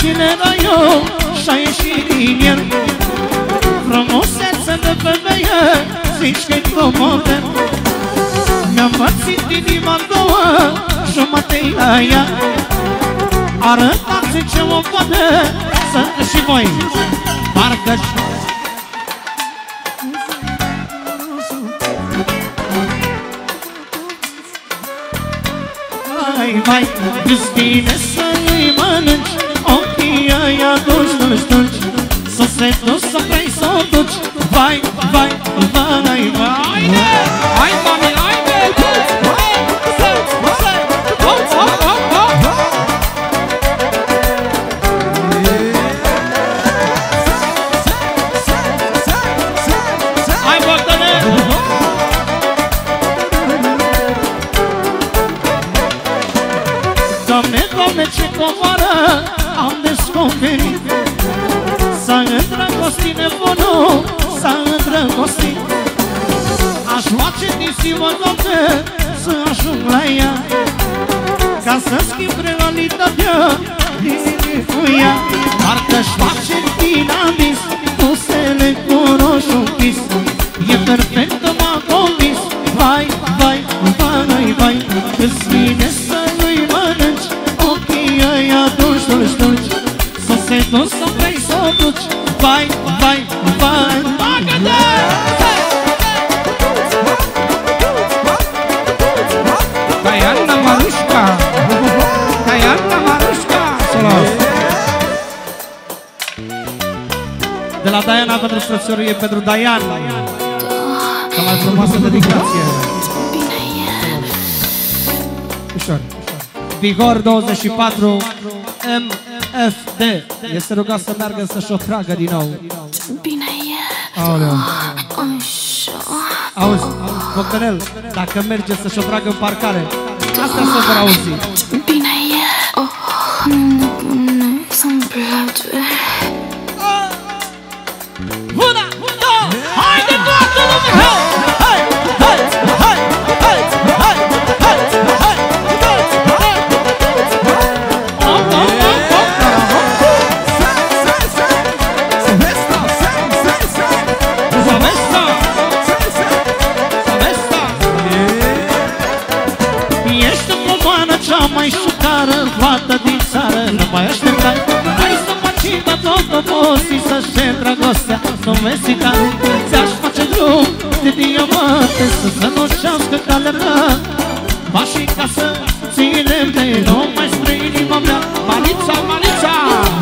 tine era eu și-a ieșit din el. Frumusețe de femeie, zici că-i comodă. Mi-am pățit inima două, jumătei la ea. Arătați ce o poate, să și voi parcă-și. Vai, îți vine să-i mănânci ochii aia dulci. Să se duci, să vrei să o duci. Vai, vai, vai, vai. Hai, mami, haide! Hai, Bogdane! Doamne, Doamne, ce comoară am descoperit. S-a îndrăgostit nebunul, s-a îndrăgostit. Aș face din ziua, Doamne, să ajung la ea, ca să schimb realitatea cu ea. Parcă-și face din amis busele cu roșu închis. E perfectă, m-a convins. Vai, vai, vai, vai, îți vine să-i mănânci ochii aia dulci. Să se duci, să vrei să o duci. Vai, vai, vai, bagă-te! Diana Marușca! Diana Marușca! De la Diana pentru frățiorie, pentru Diana. Cea mai frumoasă dedicație. Ușor. Bihor 24 MFD. Este rugat să meargă să-și o tragă din nou. Bine e. Aoleu. Așa. Auzi, Bogdanel, dacă merge să-și o tragă în parcare, asta se vor auzi. Bine e. Oh, nebune, să-mi place. Una, două, haide toată lumea! Hai, hai, hai, hai, hai, hai, hai, cea mai șucară fată din țară. Nu mai așteptai, hai să faci da tot obosi, să-și dragostea domesticare. Ți-aș face drum de diamante, să zănoșească calea mea. Pașii ca să ținem de numai spre inima mea. Malița, Malița!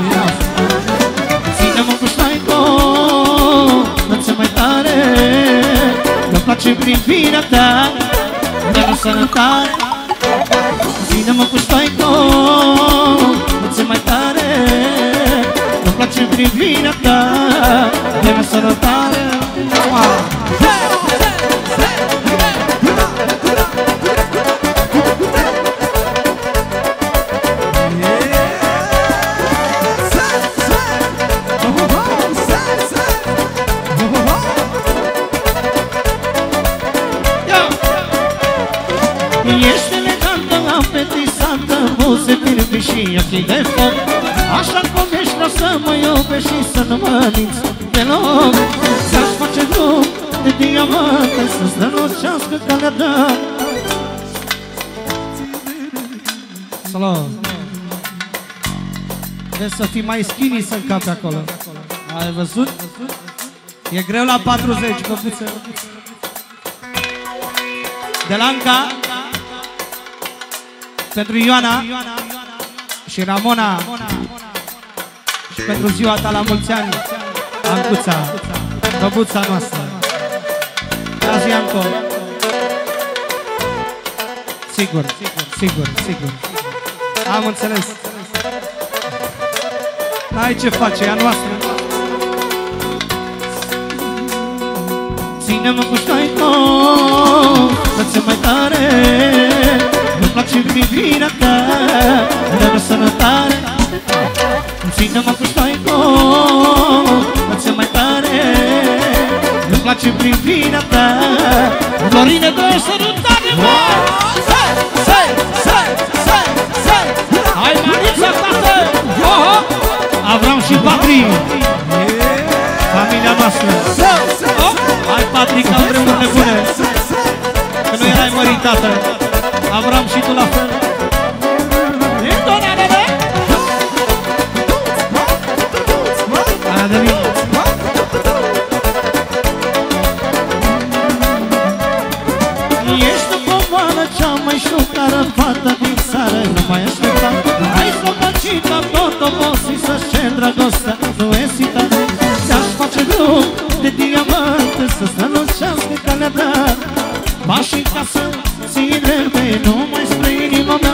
Ține-mă cu ștaico, dă-ți mai tare, că-mi place privirea ta, dă-mi sănătate. Ține-mă cu ștoico, dă-ți mai tare, îmi place privirea ta, dă-mi sănătate. Ești elegantă, apetisantă, buze pirbi și ochii de foc. Așa cum ești, lasă mă iubești și să nu mă minți deloc. Ți-aș face drum de diamante, să-ți dănocească calea ta. Salut! Trebuie să fii mai skinny să încapi acolo. Ai văzut? E greu la 40, căpuță. De la Anca, pentru Ioana și Ramona și pentru ziua ta la mulți ani, Ancuța, băbuța noastră. Azi, Anco. Sigur, sigur, sigur. Am înțeles. N-ai ce face, e a noastră. Ține-mă cu ștaico, dă-ți mai tare, îmi place privirea ta, dă-mi sănătate. Ține-mă cu ștaico, dă-ți mai tare, îmi place privirea ta. Florine, dă sănătate, mă! Hai, Marița, tată! Toti, familia noastră. Hai, Patrick, am vremurile bune, că nu erai mărit, tată. Avram și tu la fel. Ești o pomană cea mai șucară fată din țară. Nu mai aștepta, hai s-o băcita tot obosit să-și cer dragostea. Nu esita, ți-aș face grup de diamant să strălucească calea ta. Pașii ca să ții drepte numai spre inima mea.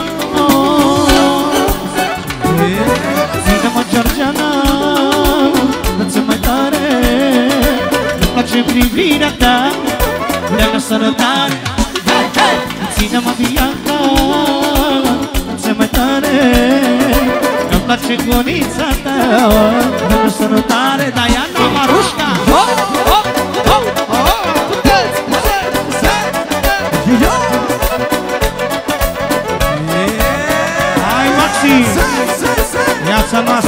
Ține-mă, Georgiana, dă-ți mai tare. Îmi place privirea ta, vreau sărătare. Ține-mă, Bianca, dă-ți mai tare. Îmi place conița ta, vreau sărătare. Diana Marușca. Hai, Maxi, viața noastră.